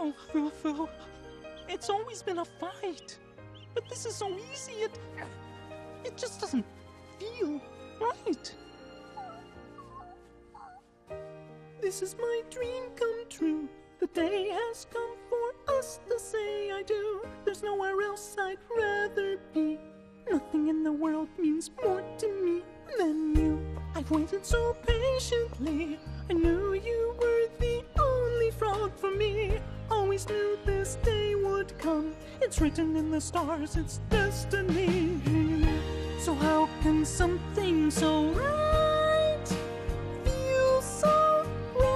Oh, Foo-Foo. It's always been a fight. But this is so easy, it just doesn't feel right. This is my dream come true. The day has come for us to say I do. There's nowhere else I'd rather be. Nothing in the world means more to me than you. I've waited so patiently. I knew you were the only frog for me. Always knew this day would come. It's written in the stars, it's destiny. So how can something so right feel so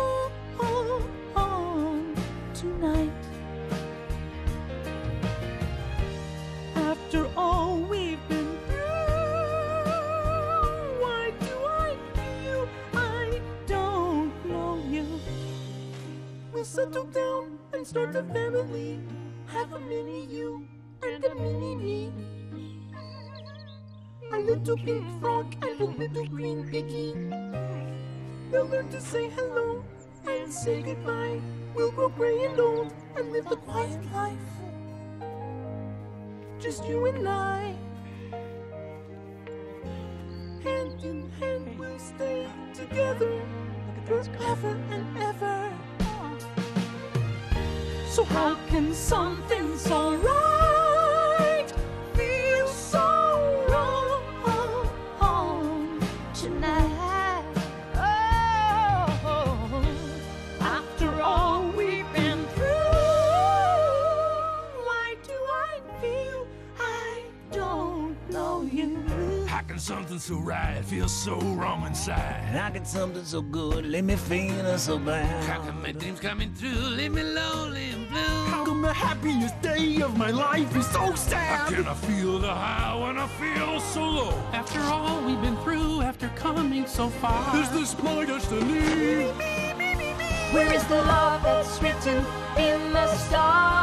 wrong tonight? After all we've been through, why do I feel I don't know you? We'll settle down and start a family. Have a mini you and a mini me. A little pink frog and a little green piggy. They'll learn to say hello and say goodbye. We'll grow gray and old and live the quiet life. Just you and I. Hand in hand we'll stay together forever and ever. So how can something so right feel so wrong tonight? Oh, after all we've been through, why do I feel I don't know you? How can something so right feel so wrong inside? How can something so good leave me feeling so bad? How can my dreams coming true leave me lonely and blue? How come the happiest day of my life is so sad? How can I feel the high when I feel so low? After all we've been through, after coming so far, Is this my destiny? Where is the love that's written in the stars?